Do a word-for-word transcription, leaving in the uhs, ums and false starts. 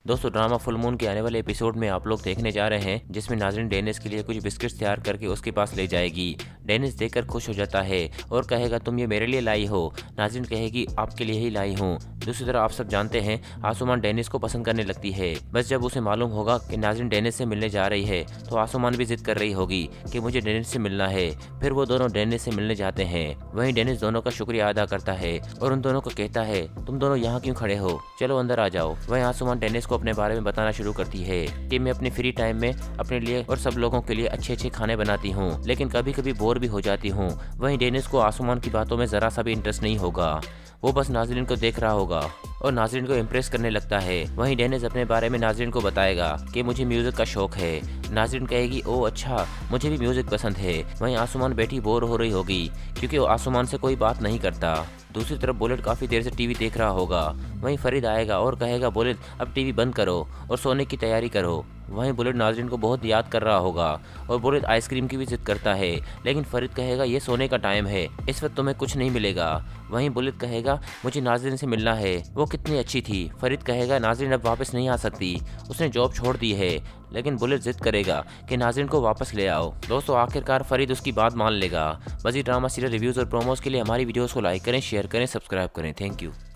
दोस्तों drama full moon के आने वाले एपिसोड में आप लोग देखने जा रहे हैं जिसमें नाज़रीन डेनिस के लिए कुछ बिस्किट्स तैयार करके उसके पास ले जाएगी। डेनिस देखकर खुश हो जाता है और कहेगा तुम ये मेरे लिए लाई हो। नाज़रीन कहेगी आपके लिए ही लाई हूँ। दूसरी तरफ आप सब जानते हैं आसुमान डेनिस को पसंद करने लगती है। बस जब उसे मालूम होगा कि नाज़रीन डेनिस से मिलने जा रही है तो आसुमान भी जिद कर रही होगी कि मुझे डेनिस से मिलना है। फिर वो दोनों डेनिस से मिलने जाते हैं। वहीं डेनिस दोनों का शुक्रिया अदा करता है और उन दोनों को कहता है तुम दोनों यहाँ क्यों खड़े हो, चलो अंदर आ जाओ। वहीं आसुमान डेनिस को अपने बारे में बताना शुरू करती है कि मैं अपने फ्री टाइम में अपने लिए और सब लोगों के लिए अच्छे अच्छे खाने बनाती हूँ, लेकिन कभी कभी बोर भी हो जाती हूँ। वहीं डेनिस को आसुमान की बातों में जरा सा भी इंटरेस्ट नहीं होगा। वो बस नाज़रीन को देख रहा होगा और नाज़रीन को इम्प्रेस करने लगता है। वहीं डेनिस अपने बारे में नाज़रीन को बताएगा कि मुझे म्यूजिक का शौक है। नाज़रीन कहेगी ओ अच्छा, मुझे भी म्यूजिक पसंद है। वहीं आसुमान बैठी बोर हो रही होगी क्योंकि वो आसुमान से कोई बात नहीं करता। दूसरी तरफ बुलेट काफ़ी देर से टीवी देख रहा होगा। वहीं फरीद आएगा और कहेगा बुलेट अब टीवी बंद करो और सोने की तैयारी करो। वहीं बुलेट नाज़रीन को बहुत याद कर रहा होगा और बुलेट आइसक्रीम की भी जिद करता है, लेकिन फरीद कहेगा ये सोने का टाइम है, इस वक्त तुम्हें कुछ नहीं मिलेगा। वहीं बुलेट कहेगा मुझे नाज़रीन से मिलना है, वो कितनी अच्छी थी। फरीद कहेगा नाज़रीन अब वापस नहीं आ सकती, उसने जॉब छोड़ दी है। लेकिन बुलेट जिद करेगा कि नाज़रीन को वापस ले आओ। दोस्तों आखिरकार फरीद उसकी बात मान लेगा। मज़ीद ड्रामा सीरियल रिव्यूज़ और प्रोमोज के लिए हमारी वीडियोस को लाइक करें, शेयर करें, सब्सक्राइब करें। Thank you.